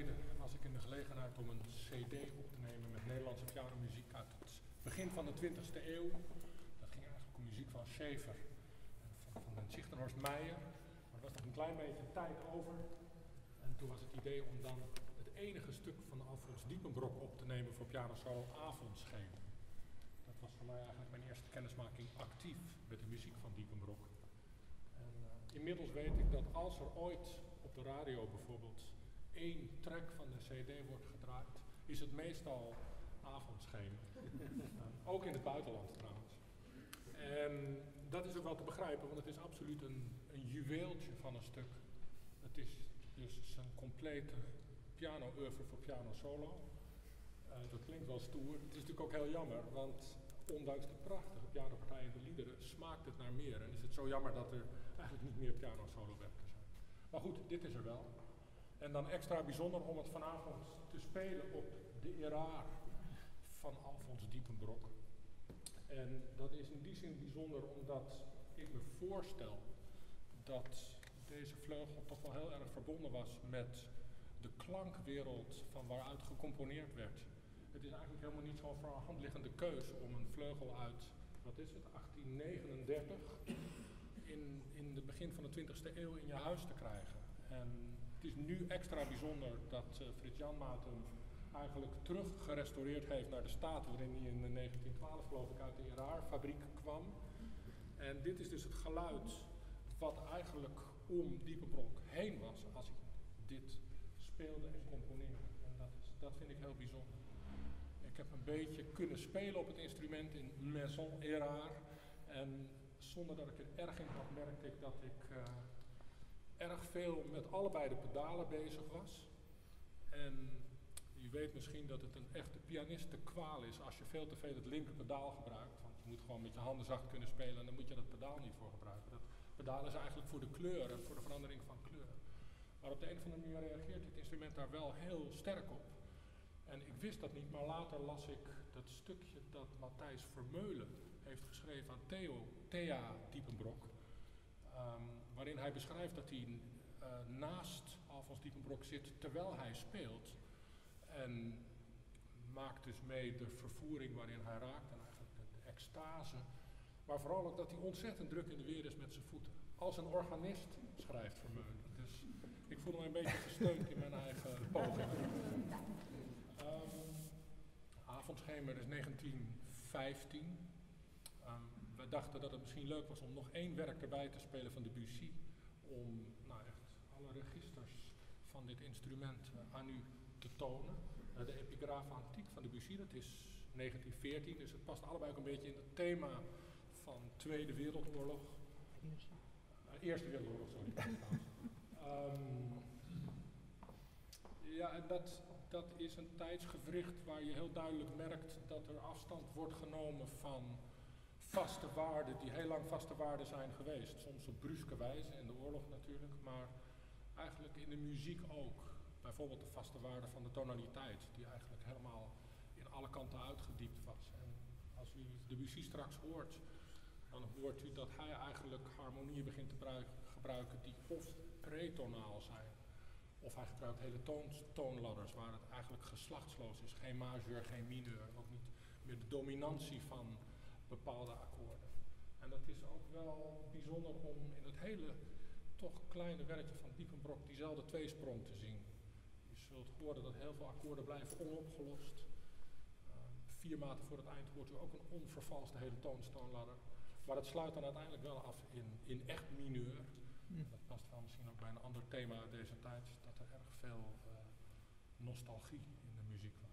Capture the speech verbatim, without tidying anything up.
geleden was ik in de gelegenheid om een cd op te nemen met Nederlandse pianomuziek uit het begin van de twintigste eeuw. Dat ging eigenlijk om muziek van Schaeffer en van, van den Zichtenhorst Meijer. Maar er was nog een klein beetje tijd over. En toen was het idee om dan het enige stuk van Alfons Diepenbrock op te nemen voor piano solo, Avondschemer. Dat was voor mij eigenlijk mijn eerste kennismaking actief met de muziek van Diepenbrock. En, uh, inmiddels weet ik dat als er ooit op de radio bijvoorbeeld één track van de cd wordt gedraaid, is het meestal Avondschemer. uh, ook in het buitenland trouwens. En dat is ook wel te begrijpen, want het is absoluut een, een juweeltje van een stuk. Het is dus zijn complete piano-oeuvre voor piano solo. Uh, dat klinkt wel stoer. Het is natuurlijk ook heel jammer, want ondanks de prachtige pianopartijen en de liederen smaakt het naar meer. En is het zo jammer dat er eigenlijk niet meer piano solo werken zijn. Maar goed, dit is er wel. En dan extra bijzonder om het vanavond te spelen op de Eraar van Alfons Diepenbrock. En dat is in die zin bijzonder omdat ik me voorstel dat deze vleugel toch wel heel erg verbonden was met de klankwereld van waaruit gecomponeerd werd. Het is eigenlijk helemaal niet zo'n voor de hand liggende keus om een vleugel uit, wat is het, achttien negenendertig in, in het begin van de twintigste eeuw in je huis te krijgen. En het is nu extra bijzonder dat uh, Frits Janmaat hem eigenlijk terug gerestaureerd heeft naar de staat waarin hij in negentien twaalf geloof ik uit de Eraar-fabriek kwam. En dit is dus het geluid wat eigenlijk om Diepenbrock heen was als hij dit speelde en componeerde. En dat, is, dat vind ik heel bijzonder. Ik heb een beetje kunnen spelen op het instrument in Maison Eraar. En zonder dat ik er erg in had, merkte ik dat ik uh, erg veel met allebei de pedalen bezig was. En je weet misschien dat het een echte pianistenkwaal is als je veel te veel het linker pedaal gebruikt. Want je moet gewoon met je handen zacht kunnen spelen en dan moet je dat pedaal niet voor gebruiken. Dat pedaal is eigenlijk voor de kleuren, voor de verandering van kleur. Maar op de een of andere manier reageert dit instrument daar wel heel sterk op. En ik wist dat niet, maar later las ik dat stukje dat Matthijs Vermeulen heeft geschreven aan Theo, Thea Diepenbrock. Um, waarin hij beschrijft dat hij uh, naast Alfons Diepenbrock zit terwijl hij speelt. En maakt dus mee de vervoering waarin hij raakt en eigenlijk de, de extase. Maar vooral ook dat hij ontzettend druk in de weer is met zijn voeten. Als een organist, schrijft Vermeulen. Dus ik voel me een beetje gesteund in mijn eigen poging. Um, Avondschemer is negentien vijftien. Um, we dachten dat het misschien leuk was om nog één werk erbij te spelen van Debussy. Om nou echt alle registers van dit instrument uh, aan u te tonen. Uh, de Epigraphe Antiek van Debussy, dat is negentien veertien. Dus het past allebei ook een beetje in het thema van Tweede Wereldoorlog. Eerste, uh, Eerste Wereldoorlog, sorry. um, ja, en dat, dat is een tijdsgewricht waar je heel duidelijk merkt dat er afstand wordt genomen van vaste waarden die heel lang vaste waarden zijn geweest. Soms op bruske wijze, in de oorlog natuurlijk, maar eigenlijk in de muziek ook. Bijvoorbeeld de vaste waarde van de tonaliteit, die eigenlijk helemaal in alle kanten uitgediept was. En als u Debussy straks hoort, dan hoort u dat hij eigenlijk harmonieën begint te gebruiken die of pretonaal zijn, of hij gebruikt hele toon, toonladders waar het eigenlijk geslachtsloos is. Geen majeur, geen mineur, ook niet meer de dominantie van bepaalde akkoorden. En dat is ook wel bijzonder om in het hele toch kleine werkje van Diepenbrock diezelfde tweesprong te zien. Je zult horen dat heel veel akkoorden blijven onopgelost. Uh, vier maten voor het eind hoort u ook een onvervalste hele toonstoonladder. Maar dat sluit dan uiteindelijk wel af in, in echt mineur. Mm. Dat past wel misschien ook bij een ander thema uit deze tijd, dat er erg veel uh, nostalgie in de muziek was.